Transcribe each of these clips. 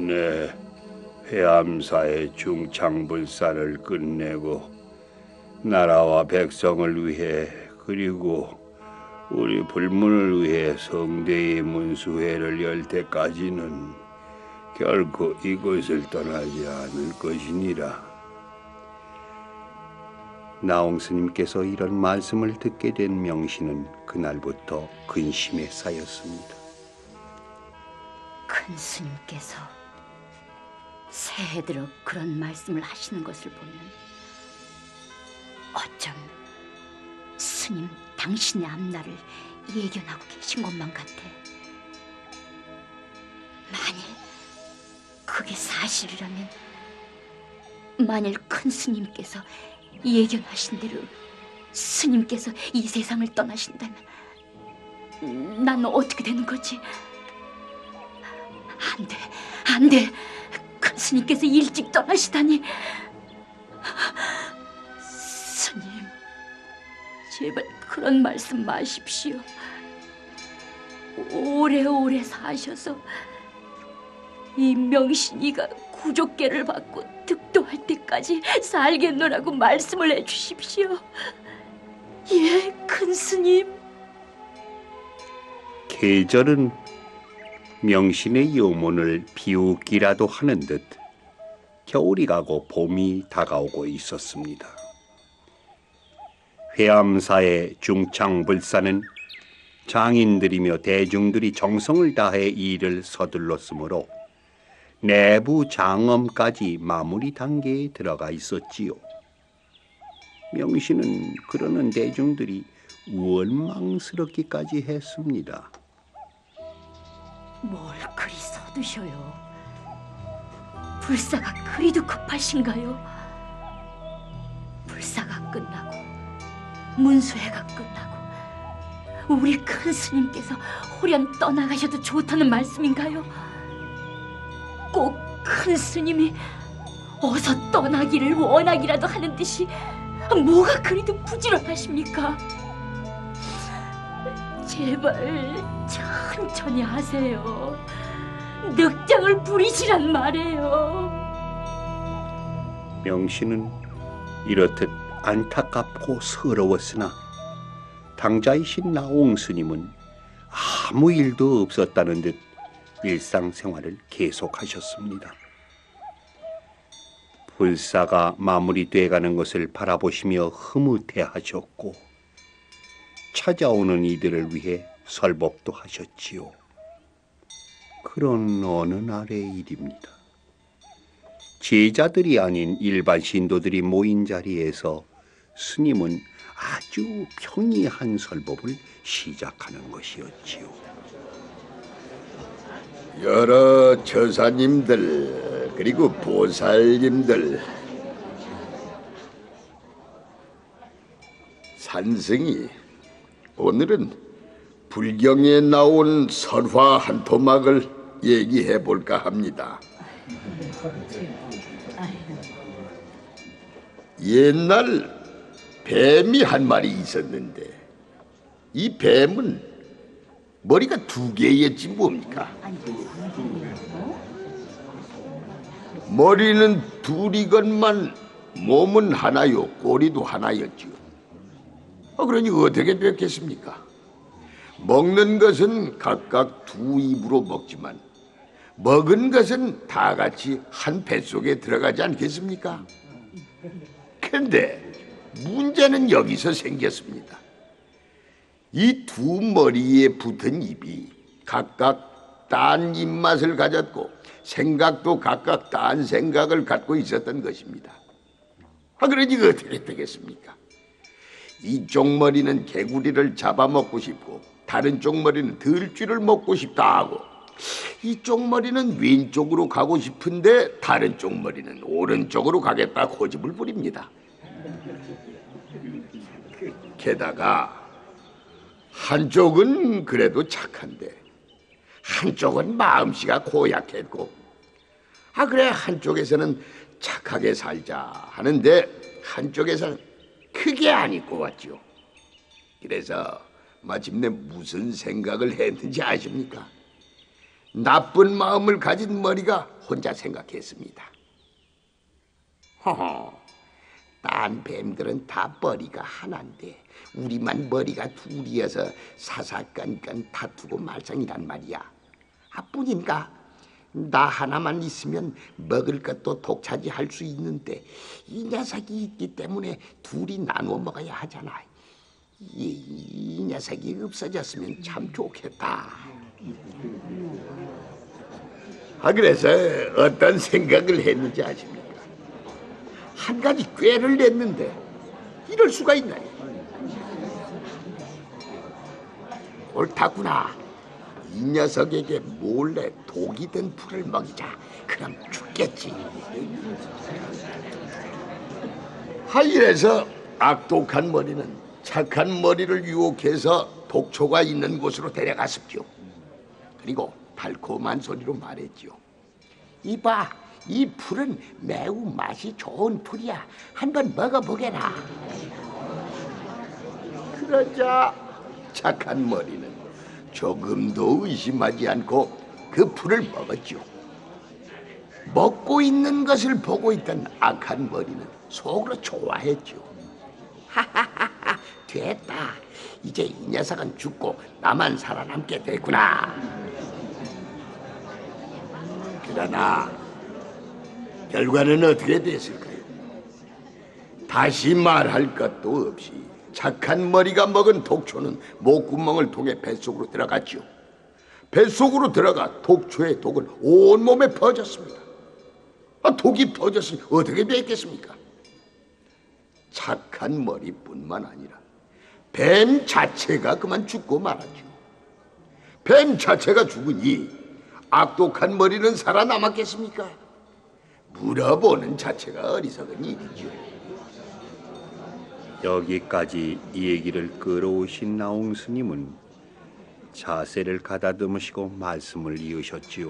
네, 회암사의 중창불사를 끝내고 나라와 백성을 위해 그리고 우리 불문을 위해 성대의 문수회를 열 때까지는 결코 이곳을 떠나지 않을 것이니라. 나홍 스님께서 이런 말씀을 듣게 된 명신은 그날부터 근심에 쌓였습니다. 큰 스님께서 새해 들어 그런 말씀을 하시는 것을 보면 어쩜 스님 당신의 앞날을 예견하고 계신 것만 같아. 만일 그게 사실이라면, 만일 큰 스님께서 예견하신 대로 스님께서 이 세상을 떠나신다면 난 어떻게 되는 거지? 안 돼. 큰 스님께서 일찍 떠나시다니. 스님, 제발 그런 말씀 마십시오. 오래오래 사셔서 이 명신이가 구족계를 받고 득도할 때까지 살겠노라고 말씀을 해주십시오. 예, 큰 스님. 계절은 명신의 요문을 비웃기라도 하는 듯 겨울이 가고 봄이 다가오고 있었습니다. 회암사의 중창불사는 장인들이며 대중들이 정성을 다해 일을 서둘렀으므로 내부 장엄까지 마무리 단계에 들어가 있었지요. 명신은 그러는 대중들이 원망스럽기까지 했습니다. 뭘 그리 서두셔요? 불사가 그리도 급하신가요? 불사가 끝나고 문수회가 끝나고 우리 큰 스님께서 홀연 떠나가셔도 좋다는 말씀인가요? 꼭 큰 스님이 어서 떠나기를 원하기라도 하는 듯이 뭐가 그리도 부지런하십니까? 제발 천천히 하세요. 늑장을 부리시란 말이에요. 명신은 이렇듯 안타깝고 서러웠으나 당자이신 나홍 스님은 아무 일도 없었다는 듯 일상생활을 계속하셨습니다. 불사가 마무리돼가는 것을 바라보시며 흐뭇해하셨고 찾아오는 이들을 위해 설법도 하셨지요. 그런 어느 날의 일입니다. 제자들이 아닌 일반 신도들이 모인 자리에서 스님은 아주 평이한 설법을 시작하는 것이었지요. 여러 처사님들 그리고 보살님들, 산승이 오늘은 불경에 나온 설화 한 토막을 얘기해 볼까 합니다. 옛날 뱀이 한 마리 있었는데 이 뱀은 머리가 두 개였지 뭡니까? 머리는 둘이건만 몸은 하나요, 꼬리도 하나였지요. 그러니 어떻게 됐겠습니까? 먹는 것은 각각 두 입으로 먹지만 먹은 것은 다 같이 한 뱃속에 들어가지 않겠습니까? 근데 문제는 여기서 생겼습니다. 이 두 머리에 붙은 입이 각각 딴 입맛을 가졌고 생각도 각각 딴 생각을 갖고 있었던 것입니다. 그러니 어떻게 되겠습니까? 이쪽 머리는 개구리를 잡아먹고 싶고 다른 쪽 머리는 들쥐를 먹고 싶다 하고 이쪽 머리는 왼쪽으로 가고 싶은데 다른 쪽 머리는 오른쪽으로 가겠다 고집을 부립니다. 게다가 한쪽은 그래도 착한데 한쪽은 마음씨가 고약했고 그래 한쪽에서는 착하게 살자 하는데 한쪽에서는 크게 안 입고 왔죠. 그래서 마침내 무슨 생각을 했는지 아십니까? 나쁜 마음을 가진 머리가 혼자 생각했습니다. 허허, 딴 뱀들은 다 머리가 하나인데 우리만 머리가 둘이어서 사사건건 다투고 말썽이란 말이야. 뿐인가 나 하나만 있으면 먹을 것도 독차지할 수 있는데 이 녀석이 있기 때문에 둘이 나누어 먹어야 하잖아. 이 녀석이 없어졌으면 참 좋겠다. 그래서 어떤 생각을 했는지 아십니까? 한 가지 꾀를 냈는데 이럴 수가 있나요? 옳다구나. 이 녀석에게 몰래 독이 든 풀을 먹이자. 그럼 죽겠지. 이래서 악독한 머리는 착한 머리를 유혹해서 독초가 있는 곳으로 데려갔습죠. 그리고 달콤한 소리로 말했죠. 이봐, 이 풀은 매우 맛이 좋은 풀이야. 한번 먹어보게라. 그러자 착한 머리는 조금도 의심하지 않고 그 풀을 먹었죠. 먹고 있는 것을 보고 있던 악한 머리는 속으로 좋아했죠. 하하하하, 됐다. 이제 이 녀석은 죽고 나만 살아남게 됐구나. 그러나 결과는 어떻게 됐을까요? 다시 말할 것도 없이 착한 머리가 먹은 독초는 목구멍을 통해 뱃속으로 들어갔죠. 뱃속으로 들어가 독초의 독은 온몸에 퍼졌습니다. 독이 퍼졌으니 어떻게 됐겠습니까? 착한 머리뿐만 아니라 뱀 자체가 그만 죽고 말았죠. 뱀 자체가 죽으니 악독한 머리는 살아남았겠습니까? 물어보는 자체가 어리석은 일이죠. 여기까지 이 얘기를 끌어오신 나홍 스님은 자세를 가다듬으시고 말씀을 이으셨지요.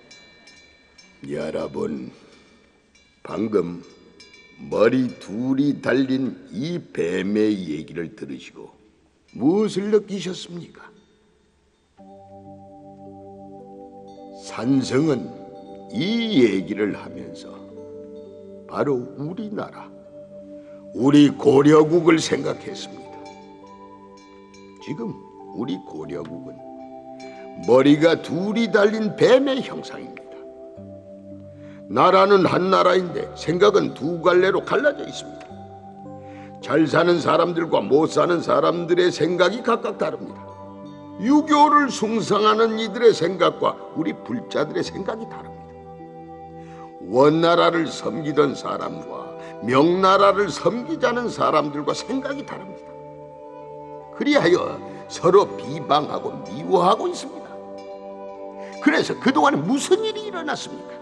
여러분, 방금 머리 둘이 달린 이 뱀의 얘기를 들으시고 무엇을 느끼셨습니까? 산성은 이 얘기를 하면서 바로 우리나라, 우리 고려국을 생각했습니다. 지금 우리 고려국은 머리가 둘이 달린 뱀의 형상입니다. 나라는 한 나라인데 생각은 두 갈래로 갈라져 있습니다. 잘 사는 사람들과 못 사는 사람들의 생각이 각각 다릅니다. 유교를 숭상하는 이들의 생각과 우리 불자들의 생각이 다릅니다. 원나라를 섬기던 사람과 명나라를 섬기자는 사람들과 생각이 다릅니다. 그리하여 서로 비방하고 미워하고 있습니다. 그래서 그동안 무슨 일이 일어났습니까?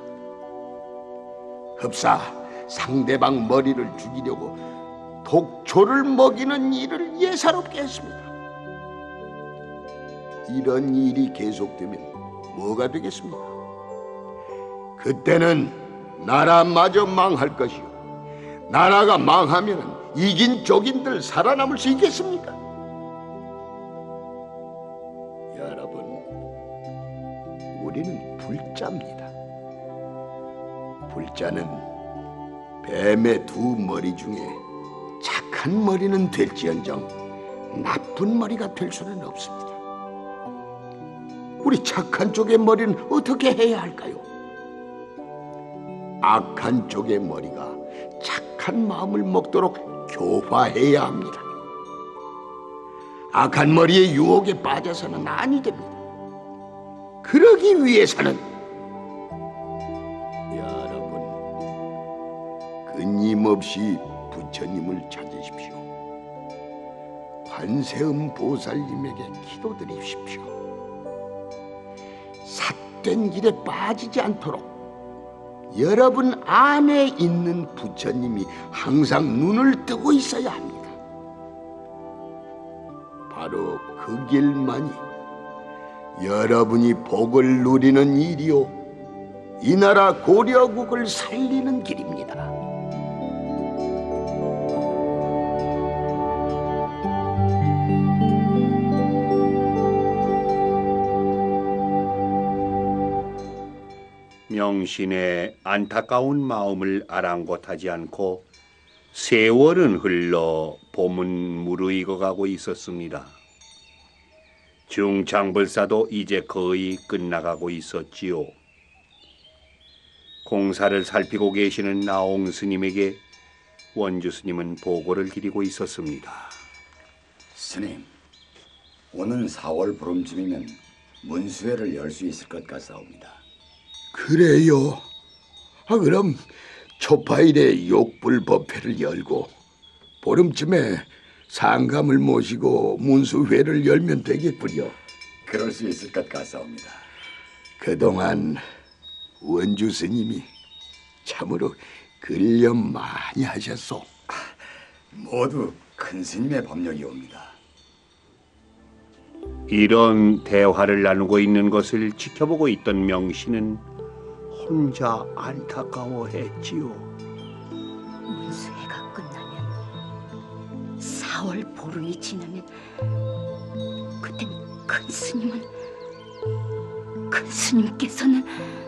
흡사 상대방 머리를 죽이려고 독초를 먹이는 일을 예사롭게 했습니다. 이런 일이 계속되면 뭐가 되겠습니까? 그때는 나라마저 망할 것이요, 나라가 망하면 이긴 쪽인들 살아남을 수 있겠습니까? 여러분, 우리는 불자입니다. 불자는 뱀의 두 머리 중에 착한 머리는 될지언정 나쁜 머리가 될 수는 없습니다. 우리 착한 쪽의 머리는 어떻게 해야 할까요? 악한 쪽의 머리가 착한 마음을 먹도록 교화해야 합니다. 악한 머리의 유혹에 빠져서는 아니 됩니다. 그러기 위해서는 여러분, 끊임없이 부처님을 찾으십시오. 관세음 보살님에게 기도드리십시오. 삿된 길에 빠지지 않도록 여러분 안에 있는 부처님이 항상 눈을 뜨고 있어야 합니다. 바로 그 길만이 여러분이 복을 누리는 일이요, 이 나라 고려국을 살리는 길입니다. 명신의 안타까운 마음을 아랑곳하지 않고 세월은 흘러 봄은 무르익어가고 있었습니다. 중창불사도 이제 거의 끝나가고 있었지요. 공사를 살피고 계시는 나홍 스님에게 원주 스님은 보고를 드리고 있었습니다. 스님, 오는 4월 보름쯤이면 문수회를 열 수 있을 것 같사옵니다. 그래요. 그럼 초파일에 욕불법회를 열고 보름쯤에 상감을 모시고 문수회를 열면 되겠구려. 그럴 수 있을 것 같사옵니다. 그동안 원주 스님이 참으로 근련 많이 하셨소. 모두 큰 스님의 법력이옵니다. 이런 대화를 나누고 있는 것을 지켜보고 있던 명신은 혼자 안타까워했지요. 문수회가 끝나면 4월 보름이 지나면 그땐 큰 스님께서는